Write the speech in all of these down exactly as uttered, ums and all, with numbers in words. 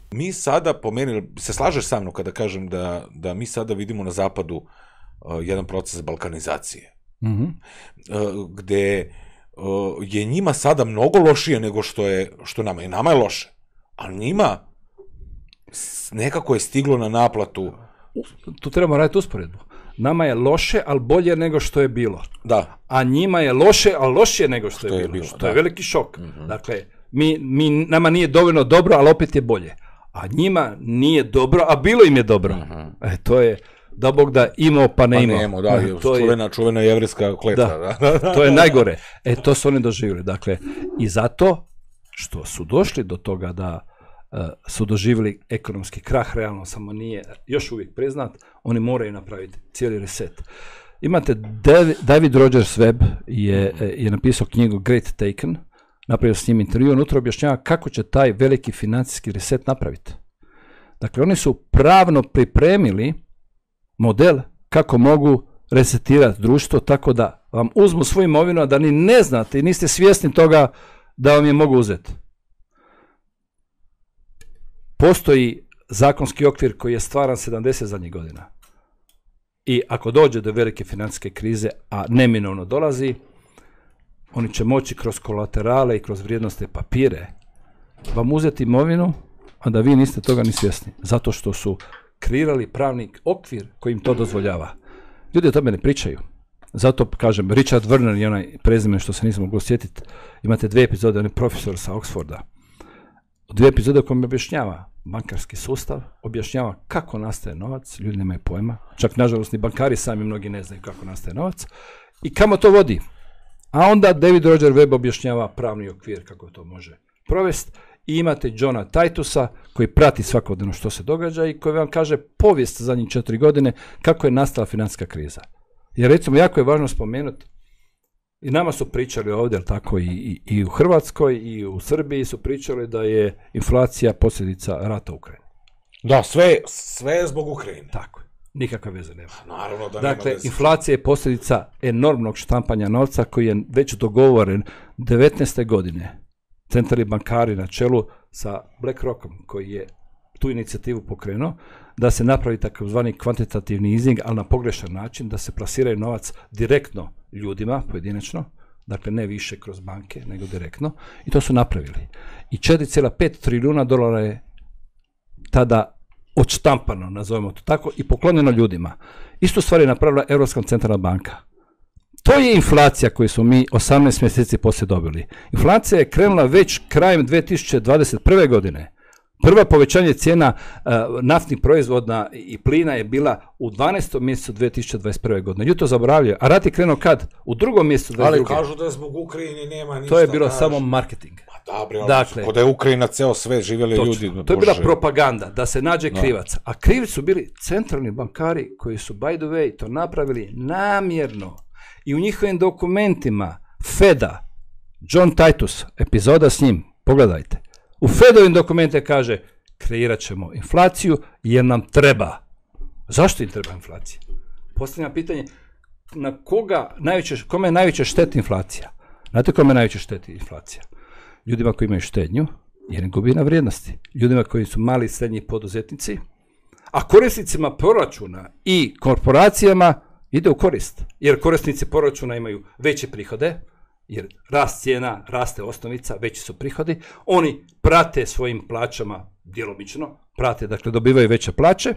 Mi sada, po meni, se slažeš sa mnom kada kažem da, da mi sada vidimo na zapadu uh, jedan proces balkanizacije, mm-hmm. uh, gde uh, je njima sada mnogo lošije nego što je što nama. I nama je loše, ali njima nekako je stiglo na naplatu. Tu trebamo raditi usporedbu. Nama je loše, ali bolje nego što je bilo. Da. A njima je loše, ali lošije nego što, što je bilo. bilo što da. je veliki šok. Mm-hmm. Dakle, mi, mi, nama nije dovoljno dobro, ali opet je bolje. A njima nije dobro, a bilo im je dobro. Mm-hmm. E, to je, da Bog da imao, pa ne imao. Pa nemo, da, e, to čuvena, je, čuvena jevrijska kletva. Da, da. To je najgore. E, to su oni doživjeli. Dakle, i zato što su došli do toga da uh, su doživjeli ekonomski krah, realno samo nije još uvijek priznat, oni moraju napraviti cijeli reset. Imate David, David Rogers Webb je, je napisao knjigu Great Taken, napravio s njim intervju, unutra objašnjava kako će taj veliki financijski reset napraviti. Dakle, oni su pravno pripremili model kako mogu resetirati društvo tako da vam uzmu svoju imovinu, a da ni ne znate i niste svjesni toga da vam je mogu uzeti. Postoji zakonski okvir koji je stvaran sedamdeset zadnjih godina. I ako dođe do velike financijske krize, a neminovno dolazi, oni će moći kroz kolaterale i kroz vrijednosne papire vam uzeti imovinu, a da vi niste toga ni svjesni. Zato što su kreirali pravni okvir koji im to dozvoljava. Ljudi o tome ne pričaju. Zato kažem, Richard Werner je onaj prezime što se nisam mogu sjetiti. Imate dvije epizode, on je profesor sa Oxforda. Dvije epizode u kojem objašnjava bankarski sustav, objašnjava kako nastaje novac, ljudi nemaju pojma, čak nažalost ni bankari sami mnogi ne znaju kako nastaje novac i kamo to vodi. A onda David Roger Webb objašnjava pravni okvir kako to može provesti i imate Johna Titusa koji prati svakodnevno što se događa i koji vam kaže povijest zadnjih četiri godine kako je nastala financijska kriza. Jer recimo jako je važno spomenuti, i nama su pričali ovdje, tako i, i, i u Hrvatskoj i u Srbiji su pričali da je inflacija posljedica rata u Ukrajini. Da, sve, sve je zbog Ukrajine. Tako je, nikakve veze nema. Naravno da dakle, nema veze. Inflacija je posljedica enormnog štampanja novca koji je već dogovoren devetnaeste godine. Centralni bankari na čelu sa BlackRockom koji je tu inicijativu pokrenuo, da se napravi takozvani kvantitativni easing, ali na pogrešan način, da se plasiraju novac direktno ljudima, pojedinačno, dakle ne više kroz banke, nego direktno, i to su napravili. I četiri zarez pet trilijuna dolara je tada odštampano, nazovemo to tako, i poklonjeno ljudima. Isto stvar je napravila Europska centralna banka. To je inflacija koju smo mi osamnaest mjeseci poslije dobili. Inflacija je krenula već krajem dvije tisuće dvadeset prve. godine. Prva povećanje cijena uh, naftnih proizvoda i plina je bila u dvanaestom mjesecu dvije tisuće dvadeset prve. godine. Ljudi to zaboravljaju. A rat je krenuo kad? U drugom mjesecu dvadeset druge. Ali kažu da zbog Ukrajine nema ništa. To je bilo kažu. samo marketing. Pa da, bre, dakle, kod je Ukrajina ceo sve živjeli točno, ljudi. To je Bože. bila propaganda, da se nađe da. krivac. A krivi su bili centralni bankari koji su, by the way, to napravili namjerno. I u njihovim dokumentima Feda, John Titus, epizoda s njim, pogledajte. U Fedovim dokumente kaže, kreirat ćemo inflaciju jer nam treba. Zašto im treba inflacija? Postavljam pitanje, na koga najveće, kome je najveće šteti inflacija? Znate kome je najveće šteti inflacija? Ljudima koji imaju štednju, jer im gubi na vrijednosti. Ljudima koji su mali i srednji poduzetnici, a korisnicima proračuna i korporacijama ide u korist. Jer korisnici proračuna imaju veće prihode, jer rast cijena, raste osnovica, veći su prihodi. Oni prate svojim plaćama djelomično, prate, dakle dobivaju veće plaće.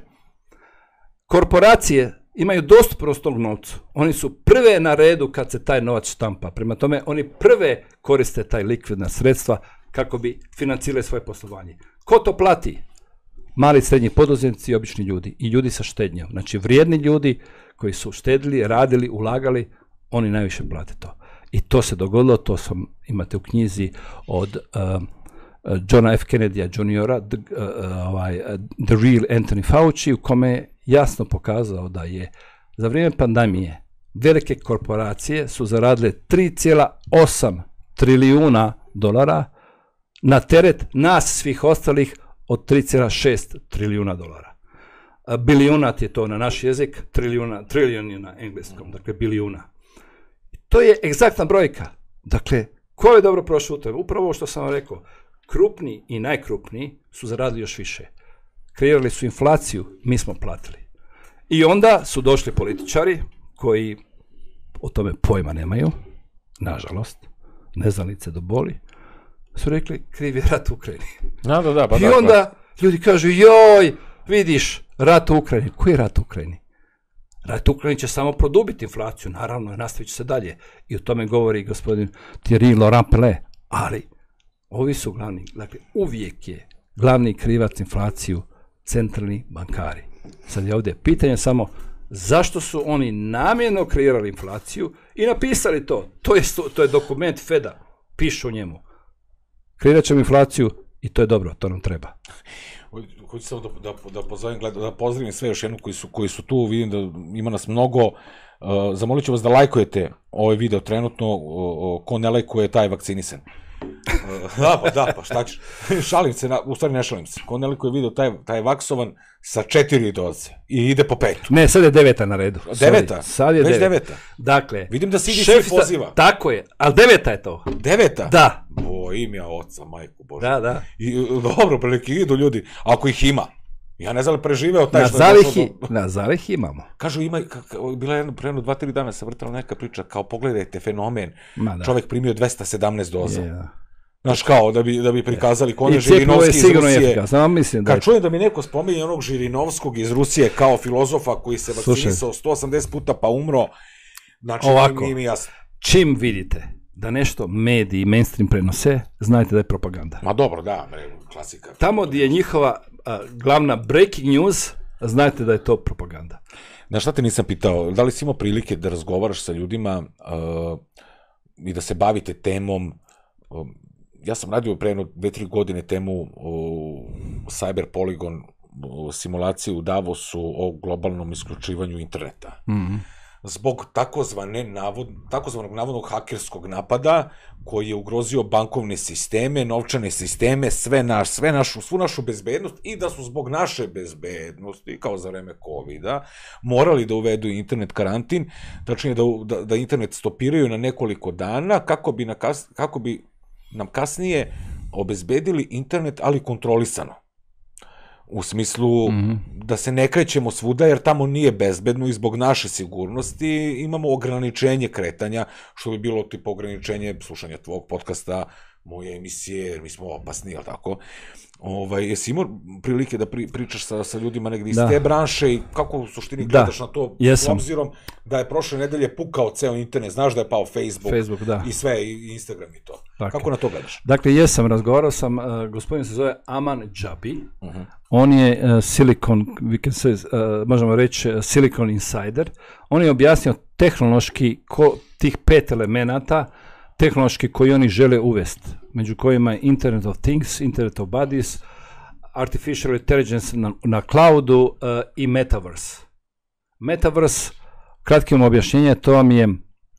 Korporacije imaju dostupnost tog novcu. Oni su prve na redu kad se taj novac štampa. Prema tome, oni prve koriste taj likvidna sredstva kako bi financirali svoje poslovanje. Ko to plati? Mali i srednji poduzetnici i obični ljudi. I ljudi sa štednjom. Znači, vrijedni ljudi koji su štedili, radili, ulagali, oni najviše plate to. I to se dogodilo, to sam, imate u knjizi od uh, Johna F. Kennedy juniora, the, uh, ovaj, uh, The Real Anthony Fauci, u kome je jasno pokazao da je za vrijeme pandemije velike korporacije su zaradile tri zarez osam trilijuna dolara na teret nas svih ostalih od tri zarez šest trilijuna dolara. Uh, bilijunat je to na naš jezik, trilijuna, trilijun je na engleskom, dakle bilijuna. To je egzaktna brojka. Dakle, ko je dobro prošao u tome? Upravo ovo što sam vam rekao. krupni i najkrupniji su zaradili još više. Kreirali su inflaciju, mi smo platili. I onda su došli političari koji o tome pojma nemaju, nažalost, neznalice do boli, su rekli kriv je rat u Ukrajini. Da, da, da, pa I da, onda da. ljudi kažu, joj, vidiš, rat u Ukrajini. Koji je rat u Ukrajini? Rat u Ukrajini će samo produbiti inflaciju, naravno, nastavit će se dalje. I o tome govori gospodin Thierry Laurent-Pelé. Ali, ovi su glavni, dakle, uvijek je glavni krivac inflaciju centralni bankari. Sad je ovdje pitanje samo zašto su oni namjerno kreirali inflaciju i napisali to. To je, to je dokument Feda, pišu o njemu. Kreirat ćemo inflaciju i to je dobro, to nam treba. Hoću samo da, da, da, pozovem, da pozdravim sve još jednu koji su, koji su tu, vidim da ima nas mnogo. Uh, zamolit ću vas da lajkujete ovaj video trenutno, uh, uh, ko ne lajkuje taj je vakcinisan. Uh, da, pa da, pa šta ćeš? Šalim se, na, u stvari ne šalim se. Ko ne lajkuje video, taj, taj je vaksovan sa četiri doze i ide po petu. Ne, sad je deveta na redu. Deveta? Sorry, sad je Već deveta. deveta. Dakle, vidim da C D C poziva. Tako je, ali deveta je to. Deveta? Da. O, imja oca, majku Bože. Da, da. I, dobro, prilike idu ljudi, ako ih ima. Ja ne znam li preživeo taj na što zalihi, je do... Na zalihi imamo. Kažu, ima, bila je jedno, preno dva, tri dana se vrtala neka priča, kao pogledajte fenomen, čovjek primio dvesta sedamnaest doza. Yeah. Znaš, kao, da bi, da bi prikazali ko je Žirinovski iz Rusije. Mislim da kad čujem da mi neko spominje onog Žirinovskog iz Rusije kao filozofa koji se vakcinisao sto osamdeset puta pa umro, znači ovako, nije mi jasno. Čim vidite da nešto mediji, mainstream prenose, znajte da je propaganda. Ma dobro, da, klasika. Tamo gdje je njihova a, glavna breaking news, znajte da je to propaganda. Znaš šta te nisam pitao, da li si imao prilike da razgovaraš sa ljudima uh, i da se bavite temom, uh, ja sam radio pre jedno dve, tri godine temu uh, Cyber Polygon, uh, simulaciju u Davosu o globalnom isključivanju interneta. Mm-hmm. Zbog takozvane navod, takozvanog navodnog hakerskog napada koji je ugrozio bankovne sisteme, novčane sisteme, sve naš, sve našu, svu našu bezbednost i da su zbog naše bezbednosti, kao za vreme kovida, morali da uvedu internet karantin, tačnije da, da, da internet stopiraju na nekoliko dana kako bi, na kas, kako bi nam kasnije obezbedili internet, ali kontrolisano. U smislu mm-hmm. da se ne krećemo svuda, jer tamo nije bezbedno i zbog naše sigurnosti imamo ograničenje kretanja, što bi bilo tipa ograničenje slušanja tvog podcasta, moje emisije, jer mi smo opasni, jel tako? Ovaj, jesi imao prilike da pri, pričaš sa, sa ljudima negdje iz da. te branše i kako u suštini gledaš da. na to, s obzirom da je prošle nedelje pukao ceo internet, znaš da je pao Facebook, Facebook da. i sve, i Instagram i to. Dakle. Kako na to gledaš? Dakle, jesam, razgovarao sam, uh, gospodin se zove Aman Džabi, uh-huh. on je uh, Silicon, we can say, uh, možemo reći uh, Silicon Insider, on je objasnio tehnološki ko, tih pet elemenata, tehnološki koji oni žele uvesti, među kojima je Internet of Things, Internet of Bodies, Artificial Intelligence na, na cloudu uh, i Metaverse. Metaverse, kratkim objašnjenje, to vam je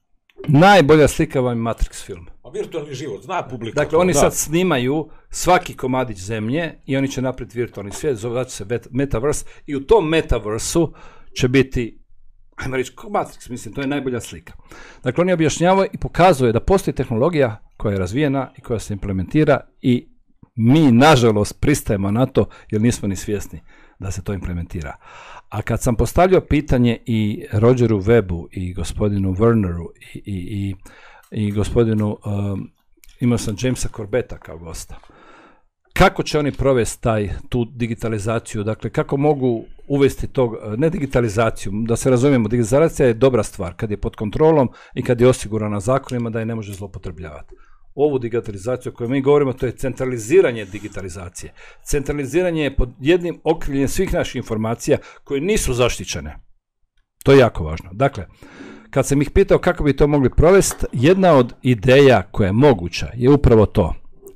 najbolja slika vam je Matrix film. A virtualni život, zna publika. Dakle, to, oni da. sad snimaju svaki komadić zemlje i oni će napraviti virtualni svijet, zove se Metaverse i u tom Metaversu će biti, ajmo reći, Matrix, mislim, to je najbolja slika. Dakle, oni objašnjavaju i pokazuje da postoji tehnologija koja je razvijena i koja se implementira i mi, nažalost, pristajemo na to jer nismo ni svjesni da se to implementira. A kad sam postavljao pitanje i Rogeru Webu i gospodinu Werneru i, i, i, i gospodinu, um, imao sam Jamesa Corbetta kao gosta, kako će oni provesti taj, tu digitalizaciju, dakle kako mogu uvesti tog, ne digitalizaciju, da se razumijemo, digitalizacija je dobra stvar kad je pod kontrolom i kad je osigurana zakonima da je ne može zloupotrebljavati. Ovu digitalizaciju o kojoj mi govorimo, to je centraliziranje digitalizacije. Centraliziranje je pod jednim okriljenjem svih naših informacija koje nisu zaštićene. To je jako važno. Dakle, kad sam ih pitao kako bi to mogli provesti, jedna od ideja koja je moguća je upravo to.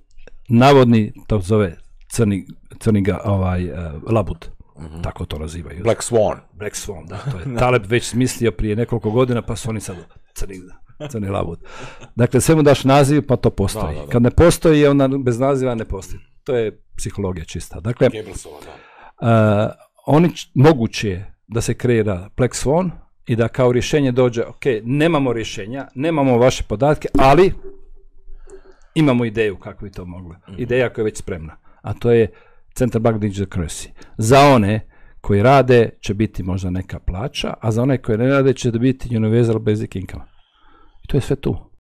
Navodni, to zove crni, crni ga, ovaj, uh, labud, mm-hmm. tako to nazivaju. Black Swan. Black Swan, da, to je Taleb već smislio prije nekoliko godina, pa su oni sad crni, crni labud. Dakle, sve mu daš naziv, pa to postoji. Da, da, da. Kad ne postoji, onda bez naziva ne postoji. To je psihologija čista. Dakle, uh, oni č- moguće je da se kreira Black Swan i da kao rješenje dođe, ok, nemamo rješenja, nemamo vaše podatke, ali imamo ideju kako bi to moglo. Ideja koja je već spremna. A to je Central Bank Digital Currency. Za one koji rade će biti možda neka plaća, a za one koji ne rade će biti Universal Basic Income. I to je sve tu.